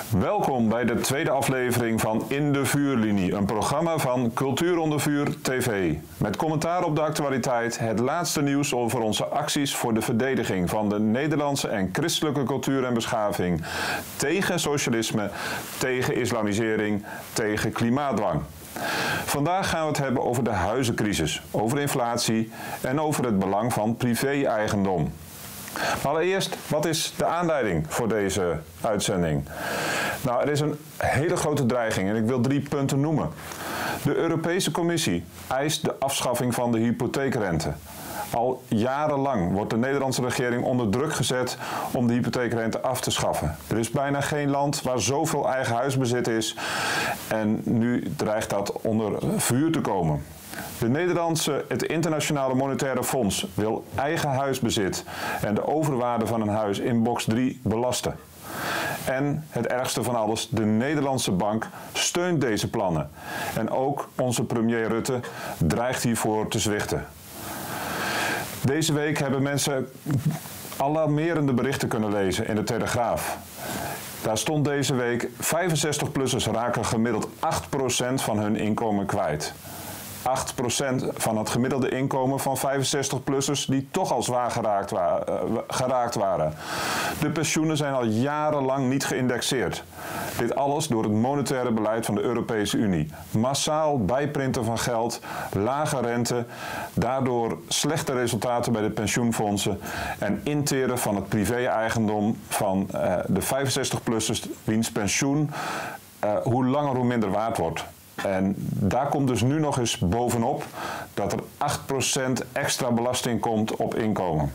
Welkom bij de tweede aflevering van In de Vuurlinie, een programma van Cultuur onder Vuur TV. Met commentaar op de actualiteit, het laatste nieuws over onze acties voor de verdediging van de Nederlandse en christelijke cultuur en beschaving. Tegen socialisme, tegen islamisering, tegen klimaatdwang. Vandaag gaan we het hebben over de huizencrisis, over inflatie en over het belang van privé-eigendom. Maar allereerst, wat is de aanleiding voor deze uitzending? Nou, er is een hele grote dreiging en ik wil 3 punten noemen. De Europese Commissie eist de afschaffing van de hypotheekrente. Al jarenlang wordt de Nederlandse regering onder druk gezet om de hypotheekrente af te schaffen. Er is bijna geen land waar zoveel eigen huisbezit is en nu dreigt dat onder vuur te komen. Het Internationale Monetaire Fonds wil eigen huisbezit en de overwaarde van een huis in box 3 belasten. En het ergste van alles, de Nederlandse bank steunt deze plannen. En ook onze premier Rutte dreigt hiervoor te zwichten. Deze week hebben mensen alarmerende berichten kunnen lezen in de Telegraaf. Daar stond deze week 65-plussers raken gemiddeld 8% van hun inkomen kwijt. 8% van het gemiddelde inkomen van 65-plussers die toch al zwaar geraakt waren. De pensioenen zijn al jarenlang niet geïndexeerd. Dit alles door het monetaire beleid van de Europese Unie. Massaal bijprinten van geld, lage rente, daardoor slechte resultaten bij de pensioenfondsen en interen van het privé-eigendom van de 65-plussers wiens pensioen hoe langer hoe minder waard wordt. En daar komt dus nu nog eens bovenop dat er 8% extra belasting komt op inkomen.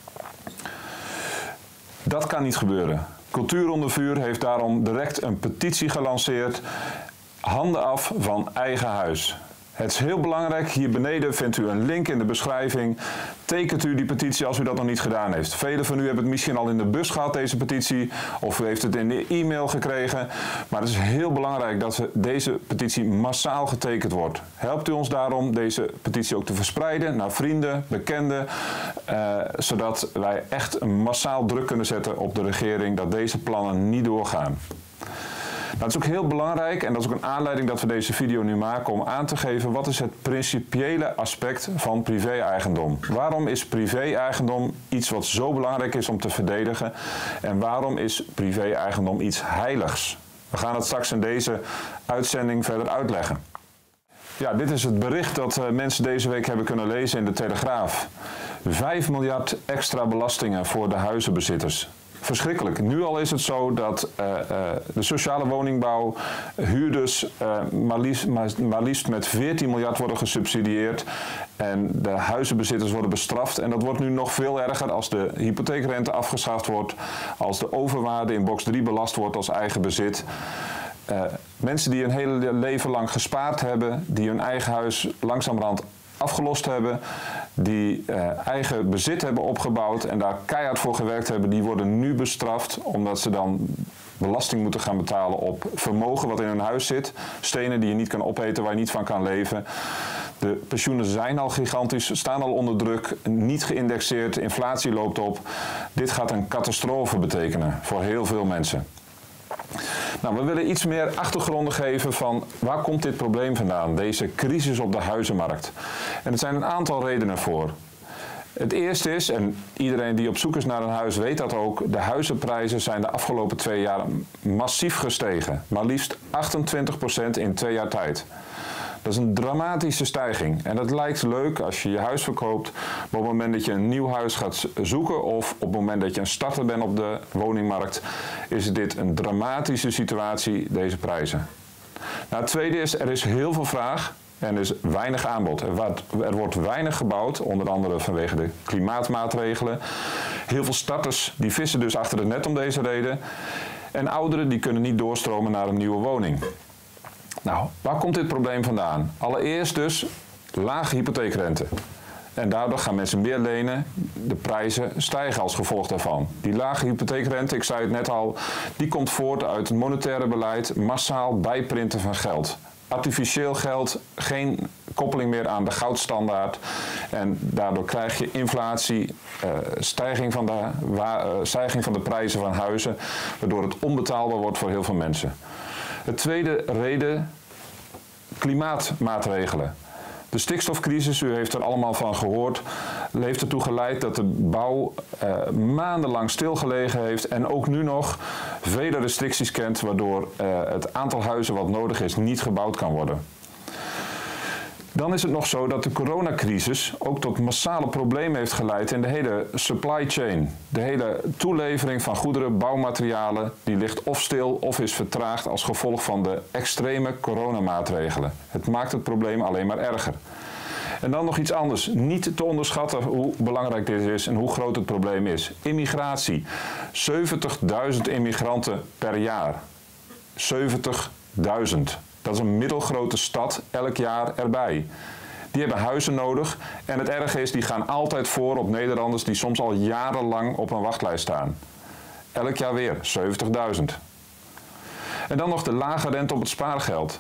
Dat kan niet gebeuren. Cultuur onder Vuur heeft daarom direct een petitie gelanceerd. Handen af van eigen huis. Het is heel belangrijk, hier beneden vindt u een link in de beschrijving. Tekent u die petitie als u dat nog niet gedaan heeft. Velen van u hebben het misschien al in de bus gehad, deze petitie, of u heeft het in de e-mail gekregen. Maar het is heel belangrijk dat deze petitie massaal getekend wordt. Helpt u ons daarom deze petitie ook te verspreiden naar vrienden, bekenden, zodat wij echt massaal druk kunnen zetten op de regering dat deze plannen niet doorgaan. Nou, het is ook heel belangrijk, en dat is ook een aanleiding dat we deze video nu maken, om aan te geven wat is het principiële aspect van privé-eigendom. Waarom is privé-eigendom iets wat zo belangrijk is om te verdedigen en waarom is privé-eigendom iets heiligs? We gaan het straks in deze uitzending verder uitleggen. Ja, dit is het bericht dat mensen deze week hebben kunnen lezen in de Telegraaf. 5 miljard extra belastingen voor de huizenbezitters. Verschrikkelijk. Nu al is het zo dat de sociale woningbouw, huurders maar liefst met 14 miljard worden gesubsidieerd en de huizenbezitters worden bestraft. En dat wordt nu nog veel erger als de hypotheekrente afgeschaft wordt, als de overwaarde in box 3 belast wordt als eigen bezit. Mensen die een hele leven lang gespaard hebben, die hun eigen huis langzamerhand afgelost hebben, die eigen bezit hebben opgebouwd en daar keihard voor gewerkt hebben, die worden nu bestraft omdat ze dan belasting moeten gaan betalen op vermogen wat in hun huis zit. Stenen die je niet kan opeten, waar je niet van kan leven. De pensioenen zijn al gigantisch, staan al onder druk, niet geïndexeerd, inflatie loopt op. Dit gaat een catastrofe betekenen voor heel veel mensen. Nou, we willen iets meer achtergronden geven van waar komt dit probleem vandaan, deze crisis op de huizenmarkt. En er zijn een aantal redenen voor. Het eerste is, en iedereen die op zoek is naar een huis weet dat ook, de huizenprijzen zijn de afgelopen 2 jaar massief gestegen. Maar liefst 28% in 2 jaar tijd. Dat is een dramatische stijging. En dat lijkt leuk als je je huis verkoopt, maar op het moment dat je een nieuw huis gaat zoeken of op het moment dat je een starter bent op de woningmarkt, is dit een dramatische situatie, deze prijzen. Nou, het tweede is, er is heel veel vraag en er is weinig aanbod. Er wordt weinig gebouwd, onder andere vanwege de klimaatmaatregelen. Heel veel starters die vissen dus achter het net om deze reden. En ouderen die kunnen niet doorstromen naar een nieuwe woning. Nou, waar komt dit probleem vandaan? Allereerst dus lage hypotheekrente. En daardoor gaan mensen meer lenen, de prijzen stijgen als gevolg daarvan. Die lage hypotheekrente, ik zei het net al, die komt voort uit het monetaire beleid, massaal bijprinten van geld. Artificieel geld, geen koppeling meer aan de goudstandaard. En daardoor krijg je inflatie, stijging van de prijzen van huizen, waardoor het onbetaalbaar wordt voor heel veel mensen. De tweede reden, klimaatmaatregelen. De stikstofcrisis, u heeft er allemaal van gehoord, heeft ertoe geleid dat de bouw maandenlang stilgelegen heeft en ook nu nog vele restricties kent, waardoor het aantal huizen wat nodig is niet gebouwd kan worden. Dan is het nog zo dat de coronacrisis ook tot massale problemen heeft geleid in de hele supply chain. De hele toelevering van goederen, bouwmaterialen, die ligt of stil of is vertraagd als gevolg van de extreme coronamaatregelen. Het maakt het probleem alleen maar erger. En dan nog iets anders. Niet te onderschatten hoe belangrijk dit is en hoe groot het probleem is. Immigratie. 70.000 immigranten per jaar. 70.000. Dat is een middelgrote stad elk jaar erbij. Die hebben huizen nodig en het erge is, die gaan altijd voor op Nederlanders die soms al jarenlang op een wachtlijst staan. Elk jaar weer 70.000. En dan nog de lage rente op het spaargeld.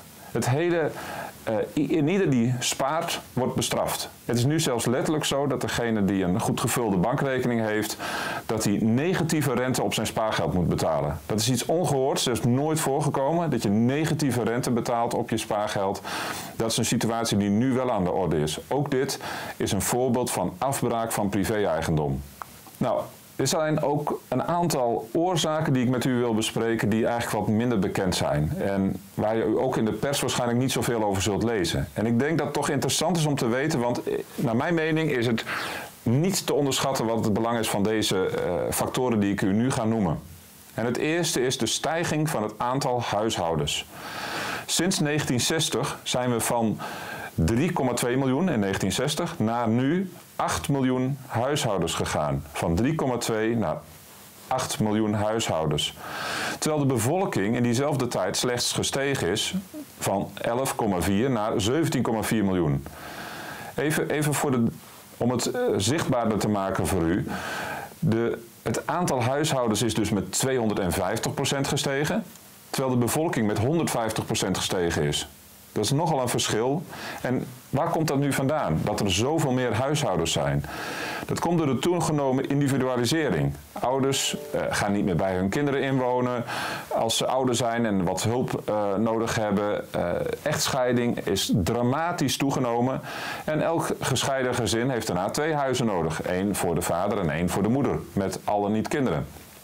Ieder die spaart, wordt bestraft. Het is nu zelfs letterlijk zo dat degene die een goed gevulde bankrekening heeft, dat hij negatieve rente op zijn spaargeld moet betalen. Dat is iets ongehoords, dat is nooit voorgekomen, dat je negatieve rente betaalt op je spaargeld. Dat is een situatie die nu wel aan de orde is. Ook dit is een voorbeeld van afbraak van privé-eigendom. Nou, er zijn ook een aantal oorzaken die ik met u wil bespreken die eigenlijk wat minder bekend zijn. En waar je ook in de pers waarschijnlijk niet zoveel over zult lezen. En ik denk dat het toch interessant is om te weten, want naar mijn mening is het niet te onderschatten wat het belang is van deze factoren die ik u nu ga noemen. En het eerste is de stijging van het aantal huishoudens. Sinds 1960 zijn we van 3,2 miljoen in 1960 naar nu 8 miljoen huishoudens gegaan. Van 3,2 naar 8 miljoen huishoudens. Terwijl de bevolking in diezelfde tijd slechts gestegen is van 11,4 naar 17,4 miljoen. Even om het zichtbaarder te maken voor u. Het aantal huishoudens is dus met 250% gestegen, terwijl de bevolking met 150% gestegen is. Dat is nogal een verschil. En waar komt dat nu vandaan? Dat er zoveel meer huishoudens zijn. Dat komt door de toegenomen individualisering. Ouders gaan niet meer bij hun kinderen inwonen als ze ouder zijn en wat hulp nodig hebben. Echtscheiding is dramatisch toegenomen. En elk gescheiden gezin heeft daarna 2 huizen nodig. 1 voor de vader en 1 voor de moeder, met alle niet-kinderen.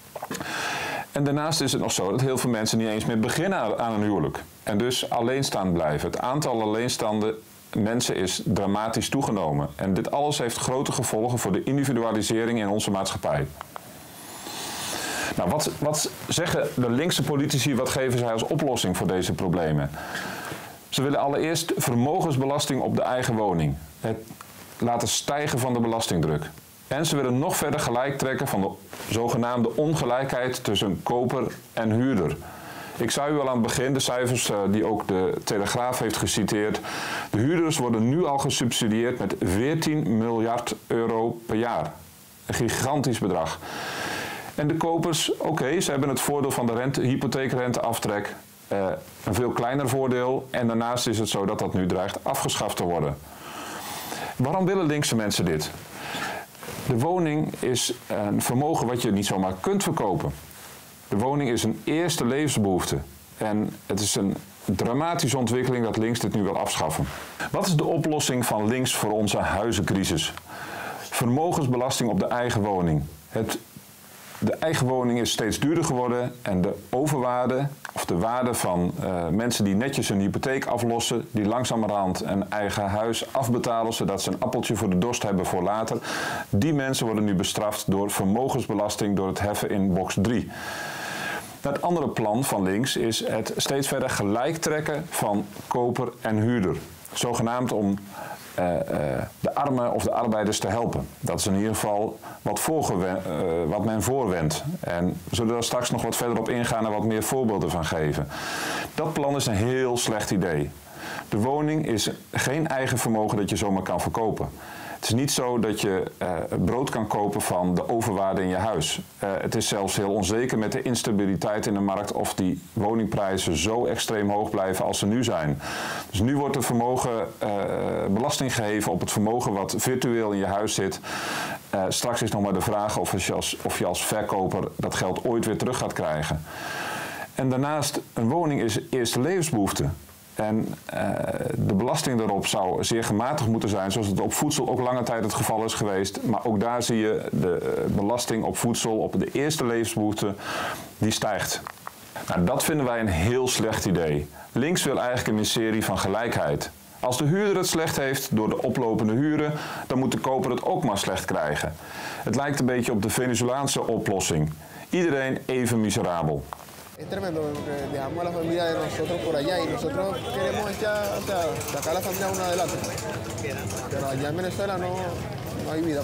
En daarnaast is het nog zo dat heel veel mensen niet eens meer beginnen aan een huwelijk. En dus alleenstaand blijven. Het aantal alleenstaande mensen is dramatisch toegenomen. En dit alles heeft grote gevolgen voor de individualisering in onze maatschappij. Nou, wat zeggen de linkse politici, wat geven zij als oplossing voor deze problemen? Ze willen allereerst vermogensbelasting op de eigen woning. Het laten stijgen van de belastingdruk. En ze willen nog verder gelijk trekken van de zogenaamde ongelijkheid tussen koper en huurder. Ik zei u al aan het begin, de cijfers die ook de Telegraaf heeft geciteerd. De huurders worden nu al gesubsidieerd met 14 miljard euro per jaar. Een gigantisch bedrag. En de kopers, oké, ze hebben het voordeel van de hypotheekrenteaftrek. Een veel kleiner voordeel. En daarnaast is het zo dat dat nu dreigt afgeschaft te worden. Waarom willen linkse mensen dit? De woning is een vermogen wat je niet zomaar kunt verkopen. De woning is een eerste levensbehoefte. En het is een dramatische ontwikkeling dat links dit nu wil afschaffen. Wat is de oplossing van links voor onze huizencrisis? Vermogensbelasting op de eigen woning. De eigen woning is steeds duurder geworden en de overwaarde of de waarde van mensen die netjes hun hypotheek aflossen, die langzamerhand een eigen huis afbetalen zodat ze een appeltje voor de dorst hebben voor later, die mensen worden nu bestraft door vermogensbelasting door het heffen in box 3. Het andere plan van links is het steeds verder gelijk trekken van koper en huurder. Zogenaamd om de armen of de arbeiders te helpen. Dat is in ieder geval wat men voorwendt. En we zullen daar straks nog wat verder op ingaan en wat meer voorbeelden van geven. Dat plan is een heel slecht idee. De woning is geen eigen vermogen dat je zomaar kan verkopen. Het is niet zo dat je brood kan kopen van de overwaarde in je huis. Het is zelfs heel onzeker met de instabiliteit in de markt of die woningprijzen zo extreem hoog blijven als ze nu zijn. Dus nu wordt er belasting geheven op het vermogen wat virtueel in je huis zit. Straks is nog maar de vraag of je als verkoper dat geld ooit weer terug gaat krijgen. En daarnaast, een woning is eerste levensbehoefte. En de belasting daarop zou zeer gematigd moeten zijn, zoals het op voedsel ook lange tijd het geval is geweest. Maar ook daar zie je de belasting op voedsel, op de eerste levensbehoefte, die stijgt. Nou, dat vinden wij een heel slecht idee. Links wil eigenlijk een ministerie van gelijkheid. Als de huurder het slecht heeft door de oplopende huren, dan moet de koper het ook maar slecht krijgen. Het lijkt een beetje op de Venezolaanse oplossing. Iedereen even miserabel. Es tremendo, dejamos a la familia de nosotros por allá y nosotros queremos echar, o sea, sacar la familia uno adelante. Pero allá en Venezuela no hay vida.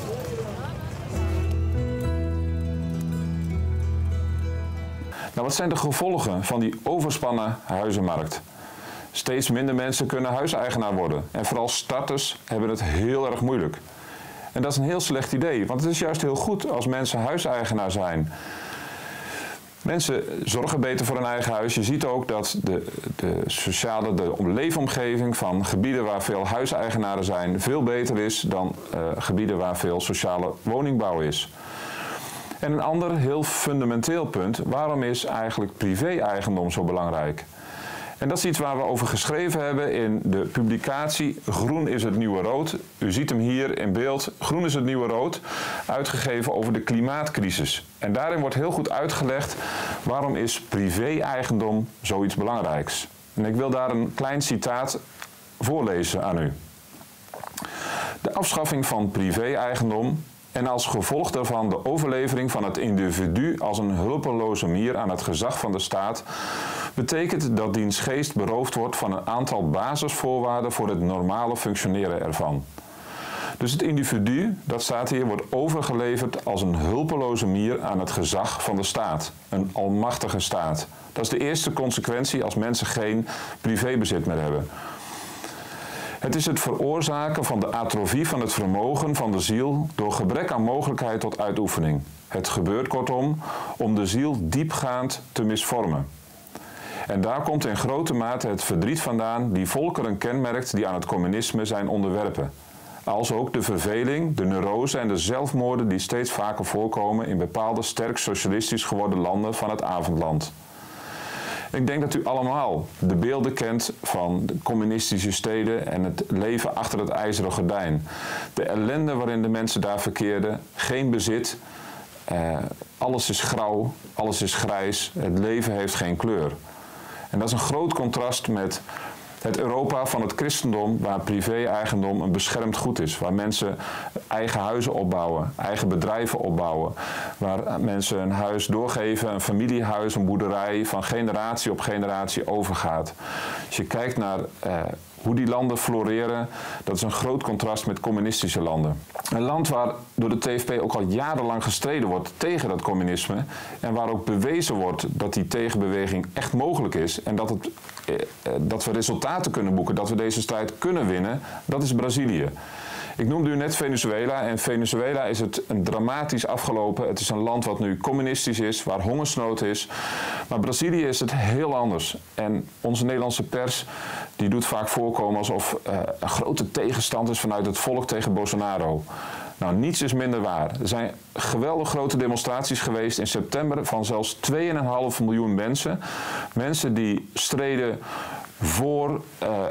Nou, wat zijn de gevolgen van die overspannen huizenmarkt? Steeds minder mensen kunnen huiseigenaar worden en vooral starters hebben het heel erg moeilijk. En dat is een heel slecht idee, want het is juist heel goed als mensen huiseigenaar zijn. Mensen zorgen beter voor hun eigen huis. Je ziet ook dat de leefomgeving van gebieden waar veel huiseigenaren zijn veel beter is dan gebieden waar veel sociale woningbouw is. En een ander heel fundamenteel punt, waarom is eigenlijk privé-eigendom zo belangrijk? En dat is iets waar we over geschreven hebben in de publicatie Groen is het nieuwe rood. U ziet hem hier in beeld. Groen is het nieuwe rood, uitgegeven over de klimaatcrisis. En daarin wordt heel goed uitgelegd waarom is privé-eigendom zoiets belangrijks. En ik wil daar een klein citaat voorlezen aan u. De afschaffing van privé-eigendom en als gevolg daarvan de overlevering van het individu als een hulpeloze mier aan het gezag van de staat, betekent dat diens geest beroofd wordt van een aantal basisvoorwaarden voor het normale functioneren ervan. Dus het individu, dat staat hier, wordt overgeleverd als een hulpeloze mier aan het gezag van de staat, een almachtige staat. Dat is de eerste consequentie als mensen geen privébezit meer hebben. Het is het veroorzaken van de atrofie van het vermogen van de ziel door gebrek aan mogelijkheid tot uitoefening. Het gebeurt kortom om de ziel diepgaand te misvormen. En daar komt in grote mate het verdriet vandaan die volkeren kenmerkt die aan het communisme zijn onderwerpen. Als ook de verveling, de neurose en de zelfmoorden die steeds vaker voorkomen in bepaalde sterk socialistisch geworden landen van het avondland. Ik denk dat u allemaal de beelden kent van de communistische steden en het leven achter het ijzeren gordijn. De ellende waarin de mensen daar verkeerden, geen bezit, alles is grauw, alles is grijs, het leven heeft geen kleur. En dat is een groot contrast met het Europa van het christendom, waar privé-eigendom een beschermd goed is. Waar mensen eigen huizen opbouwen, eigen bedrijven opbouwen. Waar mensen een huis doorgeven, een familiehuis, een boerderij, van generatie op generatie overgaat. Als je kijkt naar hoe die landen floreren, dat is een groot contrast met communistische landen. Een land waar door de TFP ook al jarenlang gestreden wordt tegen dat communisme en waar ook bewezen wordt dat die tegenbeweging echt mogelijk is en dat we resultaten kunnen boeken, dat we deze strijd kunnen winnen, dat is Brazilië. Ik noemde u net Venezuela en Venezuela is het een dramatisch afgelopen. Het is een land wat nu communistisch is, waar hongersnood is. Maar Brazilië is het heel anders. En onze Nederlandse pers die doet vaak voorkomen alsof een grote tegenstand is vanuit het volk tegen Bolsonaro. Nou, niets is minder waar. Er zijn geweldig grote demonstraties geweest in september van zelfs 2,5 miljoen mensen. Mensen die streden voor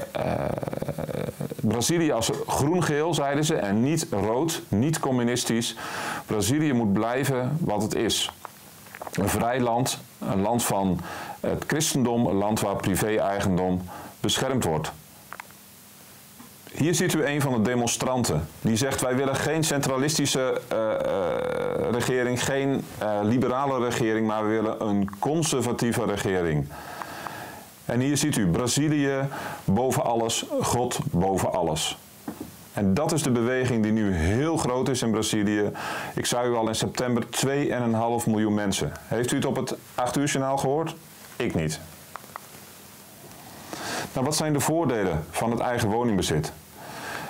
Brazilië als groen-geel, zeiden ze, en niet rood, niet communistisch. Brazilië moet blijven wat het is. Een vrij land, een land van het christendom, een land waar privé-eigendom beschermd wordt. Hier ziet u een van de demonstranten. Die zegt, wij willen geen centralistische regering, geen liberale regering, maar we willen een conservatieve regering. En hier ziet u Brazilië boven alles, God boven alles. En dat is de beweging die nu heel groot is in Brazilië. Ik zei u al in september 2,5 miljoen mensen. Heeft u het op het 8 uur journaal gehoord? Ik niet. Nou, wat zijn de voordelen van het eigen woningbezit?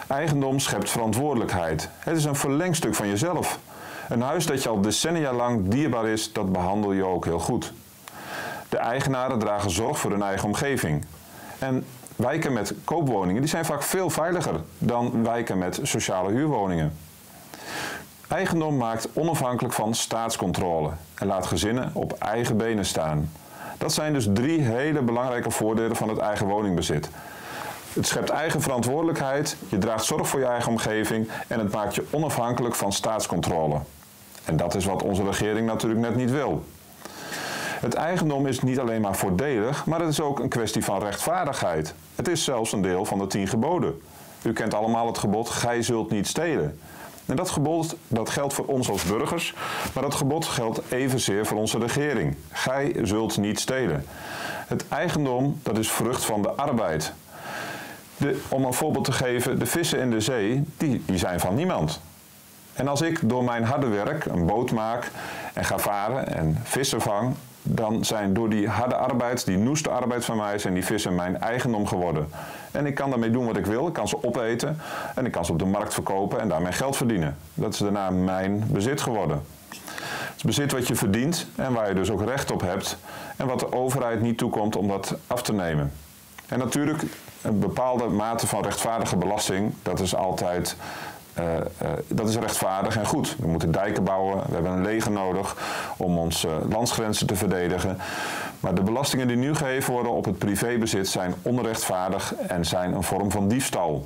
Eigendom schept verantwoordelijkheid. Het is een verlengstuk van jezelf. Een huis dat je al decennia lang dierbaar is, dat behandel je ook heel goed. De eigenaren dragen zorg voor hun eigen omgeving. En wijken met koopwoningen die zijn vaak veel veiliger dan wijken met sociale huurwoningen. Eigendom maakt onafhankelijk van staatscontrole en laat gezinnen op eigen benen staan. Dat zijn dus 3 hele belangrijke voordelen van het eigen woningbezit. Het schept eigen verantwoordelijkheid, je draagt zorg voor je eigen omgeving en het maakt je onafhankelijk van staatscontrole. En dat is wat onze regering natuurlijk net niet wil. Het eigendom is niet alleen maar voordelig, maar het is ook een kwestie van rechtvaardigheid. Het is zelfs een deel van de 10 geboden. U kent allemaal het gebod, gij zult niet stelen. En dat gebod dat geldt voor ons als burgers, maar dat gebod geldt evenzeer voor onze regering. Gij zult niet stelen. Het eigendom, dat is vrucht van de arbeid. Om een voorbeeld te geven, de vissen in de zee, die zijn van niemand. En als ik door mijn harde werk een boot maak en ga varen en vissen vang, dan zijn door die harde arbeid, die noeste arbeid van mij, zijn die vissen mijn eigendom geworden. En ik kan daarmee doen wat ik wil, ik kan ze opeten en ik kan ze op de markt verkopen en daarmee geld verdienen. Dat is daarna mijn bezit geworden. Het is bezit wat je verdient en waar je dus ook recht op hebt en wat de overheid niet toekomt om dat af te nemen. En natuurlijk, een bepaalde mate van rechtvaardige belasting, dat is altijd dat is rechtvaardig en goed. We moeten dijken bouwen, we hebben een leger nodig om onze landsgrenzen te verdedigen. Maar de belastingen die nu gegeven worden op het privébezit zijn onrechtvaardig en zijn een vorm van diefstal.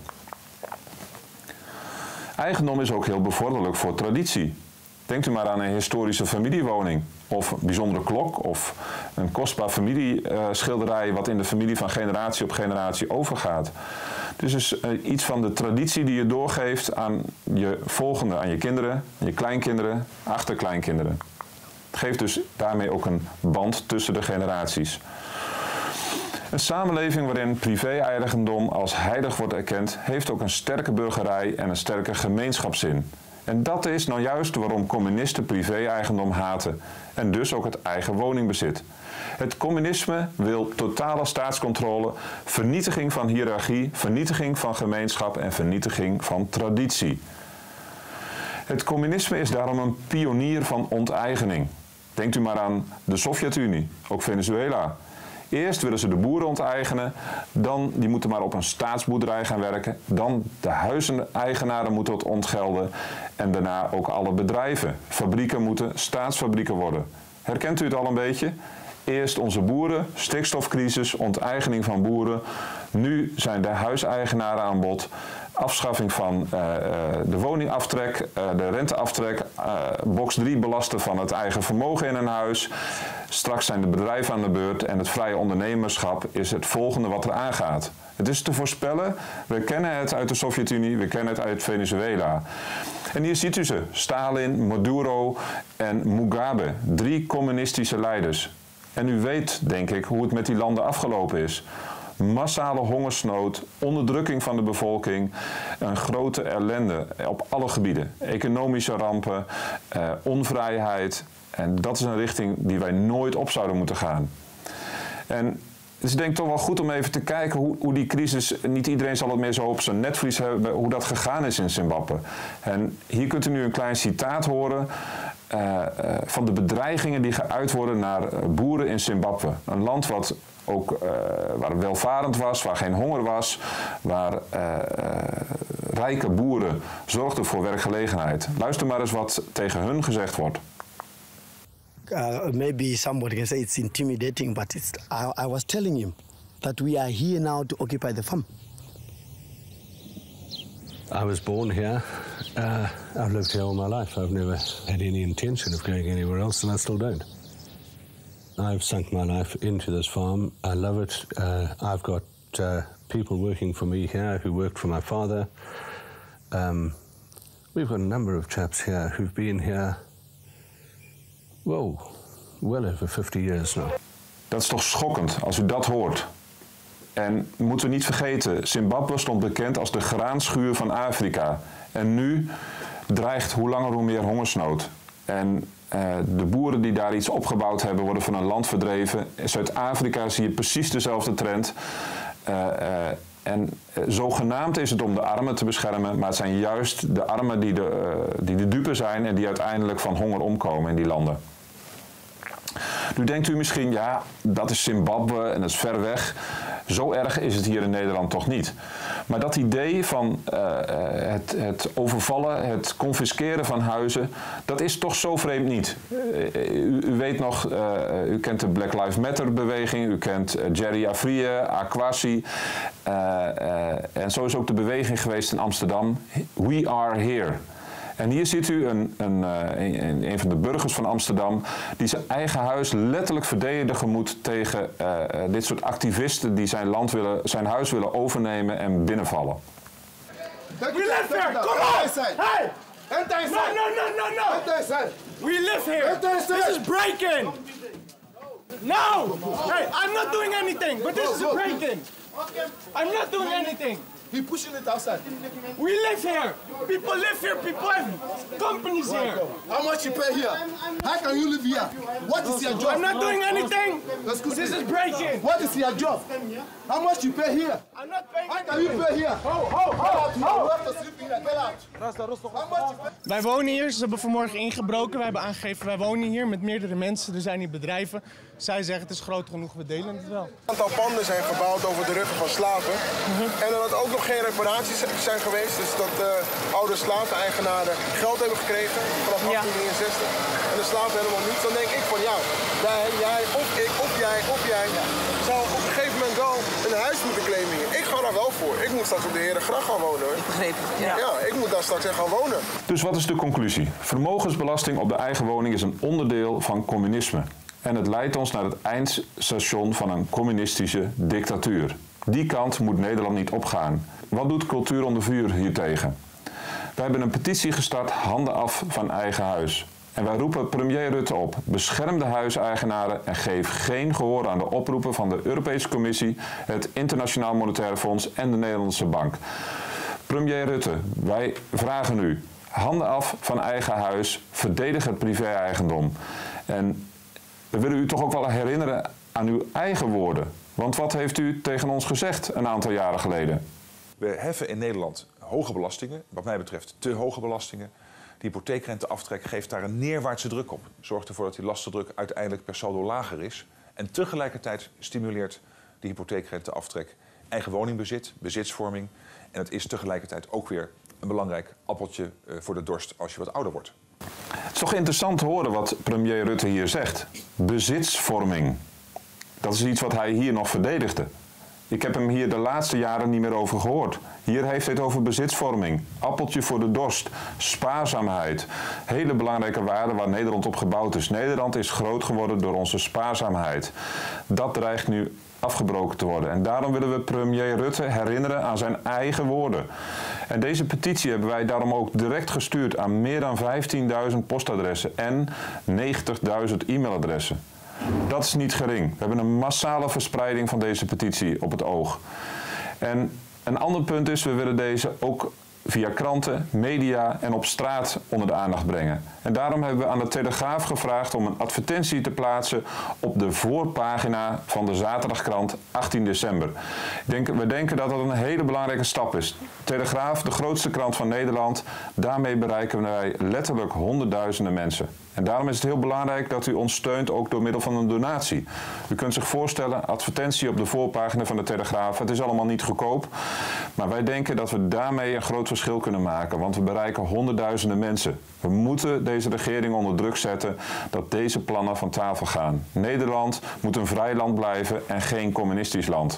Eigendom is ook heel bevorderlijk voor traditie. Denkt u maar aan een historische familiewoning of een bijzondere klok of een kostbaar familieschilderij wat in de familie van generatie op generatie overgaat. Dus is iets van de traditie die je doorgeeft aan je volgende, aan je kinderen, aan je kleinkinderen, achterkleinkinderen. Het geeft dus daarmee ook een band tussen de generaties. Een samenleving waarin privé-eigendom als heilig wordt erkend, heeft ook een sterke burgerij en een sterke gemeenschapszin. En dat is nou juist waarom communisten privé-eigendom haten en dus ook het eigen woningbezit. Het communisme wil totale staatscontrole, vernietiging van hiërarchie, vernietiging van gemeenschap en vernietiging van traditie. Het communisme is daarom een pionier van onteigening. Denkt u maar aan de Sovjet-Unie, ook Venezuela. Eerst willen ze de boeren onteigenen, dan die moeten maar op een staatsboerderij gaan werken, dan de huizeneigenaren moeten het ontgelden en daarna ook alle bedrijven. Fabrieken moeten staatsfabrieken worden. Herkent u het al een beetje? Eerst onze boeren, stikstofcrisis, onteigening van boeren. Nu zijn de huiseigenaren aan bod. Afschaffing van de woningaftrek, de renteaftrek, box 3 belasten van het eigen vermogen in een huis. Straks zijn de bedrijven aan de beurt en het vrije ondernemerschap is het volgende wat er aangaat. Het is te voorspellen, we kennen het uit de Sovjet-Unie, we kennen het uit Venezuela. En hier ziet u ze, Stalin, Maduro en Mugabe, 3 communistische leiders. En u weet, denk ik, hoe het met die landen afgelopen is. Massale hongersnood, onderdrukking van de bevolking, een grote ellende op alle gebieden. Economische rampen, onvrijheid. En dat is een richting die wij nooit op zouden moeten gaan. En het is denk ik toch wel goed om even te kijken hoe die crisis, niet iedereen zal het meer zo op zijn netvlies hebben, hoe dat gegaan is in Zimbabwe. En hier kunt u nu een klein citaat horen van de bedreigingen die geuit worden naar boeren in Zimbabwe. Een land wat ook waar welvarend was, waar geen honger was, waar rijke boeren zorgden voor werkgelegenheid. Luister maar eens wat tegen hun gezegd wordt. Maybe somebody can say it's intimidating, but I was telling him that we are here now to occupy the farm. I was born here. I've lived here all my life. I've never had any intention of going anywhere else, and I still don't. I've sunk my life into this farm. I love it. I've got people working for me here who worked for my father. We've got a number of chaps here who've been here, well over 50 years now. Dat is toch schokkend als u dat hoort. En moeten we niet vergeten, Zimbabwe stond bekend als de graanschuur van Afrika. En nu dreigt hoe langer hoe meer hongersnood. En de boeren die daar iets opgebouwd hebben, worden van een land verdreven. In Zuid-Afrika zie je precies dezelfde trend. En zogenaamd is het om de armen te beschermen, maar het zijn juist de armen die de dupe zijn en die uiteindelijk van honger omkomen in die landen. Nu denkt u misschien, ja, dat is Zimbabwe en dat is ver weg. Zo erg is het hier in Nederland toch niet. Maar dat idee van het overvallen, het confisceren van huizen, dat is toch zo vreemd niet. U weet nog, u kent de Black Lives Matter beweging, u kent Jerry Afrië, Akwasi. En zo is ook de beweging geweest in Amsterdam. We are here. En hier ziet u een van de burgers van Amsterdam die zijn eigen huis letterlijk verdedigen moet tegen dit soort activisten die zijn huis willen overnemen en binnenvallen. We live here! Come on! Hey! No! We live here! This is breaking! No! Hey, I'm not doing anything, but this is breaking! I'm not doing anything! He's pushing it outside. We live here. People live here. People have companies here. How much you pay here? How can you live here? What is your job? I'm not doing anything. This is breaking. What is your job? How much you pay here? I'm not paying. How can you pay here? You have to sleep here. Get out. How much you pay? Wij wonen hier. Ze hebben vanmorgen ingebroken. Wij hebben aangegeven, wij wonen hier met meerdere mensen. Er zijn hier bedrijven. Zij zeggen het is groot genoeg, we delen het wel. Een aantal panden zijn gebouwd over de ruggen van slaven. En er had ook nog geen reparaties zijn geweest. Dus dat oude slaveneigenaren geld hebben gekregen vanaf 1863. En de slaven helemaal niet. Dan denk ik van ja, wij, jij, of ik, of jij zou op een gegeven moment wel een huis moeten claimen hier. Ik ga daar wel voor. Ik moet straks op de Herengracht gaan wonen. Hoor. Ik begreep het, ja. Ja, ik moet daar straks gaan wonen. Dus wat is de conclusie? Vermogensbelasting op de eigen woning is een onderdeel van communisme. En het leidt ons naar het eindstation van een communistische dictatuur. Die kant moet Nederland niet opgaan. Wat doet Cultuur onder Vuur hiertegen? Wij hebben een petitie gestart, handen af van eigen huis. En wij roepen premier Rutte op, bescherm de huiseigenaren en geef geen gehoor aan de oproepen van de Europese Commissie, het Internationaal Monetair Fonds en de Nederlandse Bank. Premier Rutte, wij vragen u, handen af van eigen huis, verdedig het privé-eigendom. En we willen u toch ook wel herinneren aan uw eigen woorden. Want wat heeft u tegen ons gezegd een aantal jaren geleden? We heffen in Nederland hoge belastingen, wat mij betreft te hoge belastingen. De hypotheekrenteaftrek geeft daar een neerwaartse druk op. Zorgt ervoor dat die lastendruk uiteindelijk per saldo lager is. En tegelijkertijd stimuleert de hypotheekrenteaftrek eigen woningbezit, bezitsvorming. En het is tegelijkertijd ook weer een belangrijk appeltje voor de dorst als je wat ouder wordt. Het is toch interessant te horen wat premier Rutte hier zegt. Bezitsvorming. Dat is iets wat hij hier nog verdedigde. Ik heb hem hier de laatste jaren niet meer over gehoord. Hier heeft hij het over bezitsvorming, appeltje voor de dorst, spaarzaamheid. Hele belangrijke waarden waar Nederland op gebouwd is. Nederland is groot geworden door onze spaarzaamheid. Dat dreigt nu afgebroken te worden. En daarom willen we premier Rutte herinneren aan zijn eigen woorden. En deze petitie hebben wij daarom ook direct gestuurd aan meer dan 15.000 postadressen en 90.000 e-mailadressen. Dat is niet gering. We hebben een massale verspreiding van deze petitie op het oog. En een ander punt is, we willen deze ook via kranten, media en op straat onder de aandacht brengen. En daarom hebben we aan de Telegraaf gevraagd om een advertentie te plaatsen op de voorpagina van de zaterdagkrant 18 december. We denken dat dat een hele belangrijke stap is. Telegraaf, de grootste krant van Nederland, daarmee bereiken wij letterlijk honderdduizenden mensen. En daarom is het heel belangrijk dat u ons steunt ook door middel van een donatie. U kunt zich voorstellen, advertentie op de voorpagina van de Telegraaf. Het is allemaal niet goedkoop. Maar wij denken dat we daarmee een groot verschil kunnen maken. Want we bereiken honderdduizenden mensen. We moeten deze regering onder druk zetten dat deze plannen van tafel gaan. Nederland moet een vrij land blijven en geen communistisch land.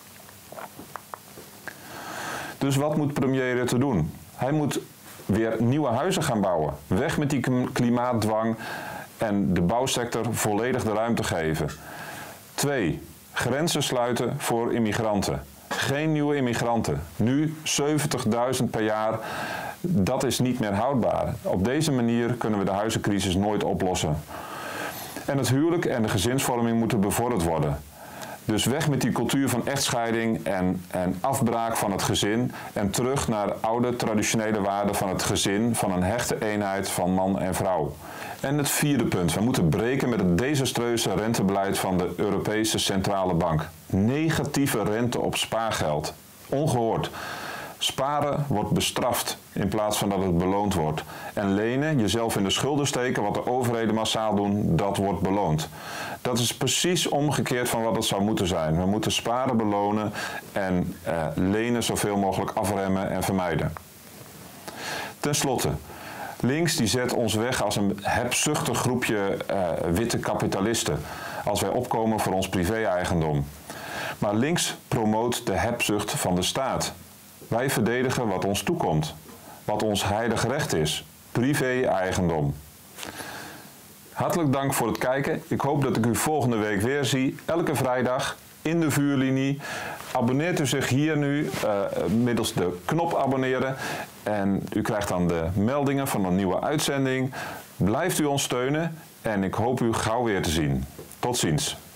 Dus wat moet premier Rutte doen? Hij moet weer nieuwe huizen gaan bouwen. Weg met die klimaatdwang en de bouwsector volledig de ruimte geven. 2. Grenzen sluiten voor immigranten. Geen nieuwe immigranten. Nu 70.000 per jaar. Dat is niet meer houdbaar. Op deze manier kunnen we de huizencrisis nooit oplossen. En het huwelijk en de gezinsvorming moeten bevorderd worden. Dus weg met die cultuur van echtscheiding en afbraak van het gezin en terug naar de oude traditionele waarden van het gezin, van een hechte eenheid van man en vrouw. En het 4e punt, we moeten breken met het desastreuze rentebeleid van de Europese Centrale Bank. Negatieve rente op spaargeld. Ongehoord. Sparen wordt bestraft in plaats van dat het beloond wordt. En lenen, jezelf in de schulden steken, wat de overheden massaal doen, dat wordt beloond. Dat is precies omgekeerd van wat het zou moeten zijn. We moeten sparen belonen en lenen zoveel mogelijk afremmen en vermijden. Ten slotte, links die zet ons weg als een hebzuchtig groepje witte kapitalisten als wij opkomen voor ons privé-eigendom. Maar links promoot de hebzucht van de staat. Wij verdedigen wat ons toekomt, wat ons heilig recht is, privé-eigendom. Hartelijk dank voor het kijken. Ik hoop dat ik u volgende week weer zie, elke vrijdag in de vuurlinie. Abonneert u zich hier nu middels de knop abonneren en u krijgt dan de meldingen van een nieuwe uitzending. Blijft u ons steunen en ik hoop u gauw weer te zien. Tot ziens.